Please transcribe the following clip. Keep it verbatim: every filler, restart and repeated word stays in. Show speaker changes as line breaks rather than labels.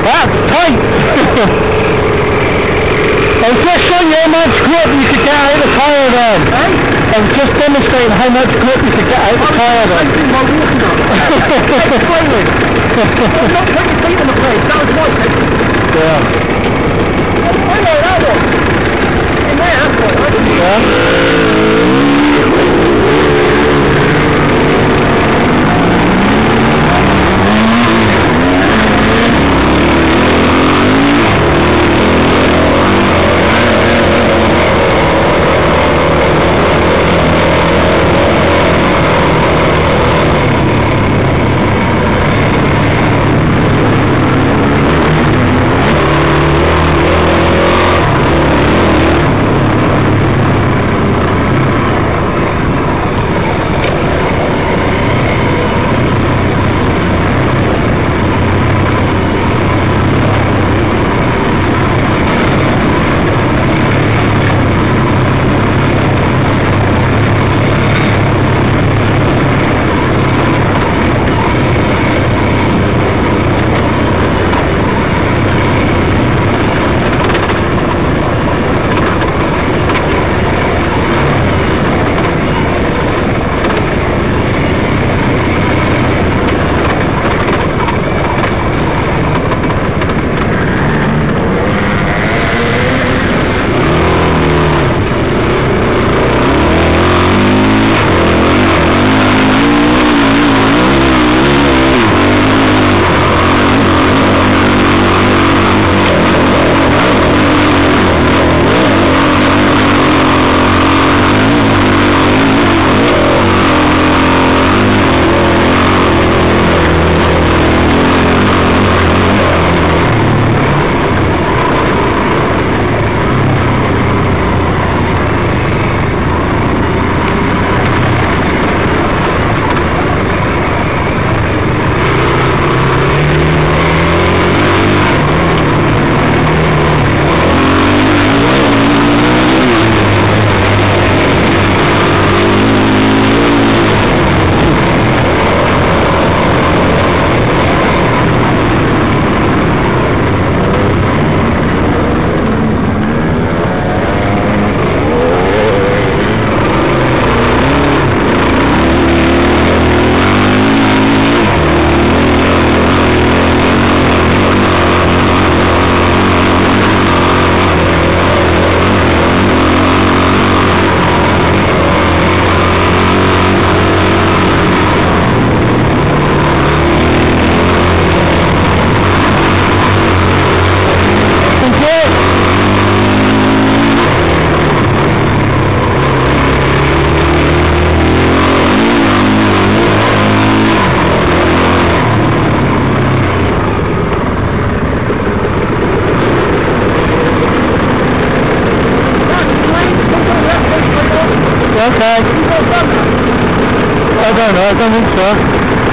That's tight! I was just showing you how much grip you could get out of the tyre then. Eh? I was just demonstrating how much grip you could get out of the tyre then.
I was my walking on it. Not put your feet on the plate, that was my thing.
Yeah.
I know that one. In there, that's what I did.
Yeah. Okay. I don't know, I don't think so.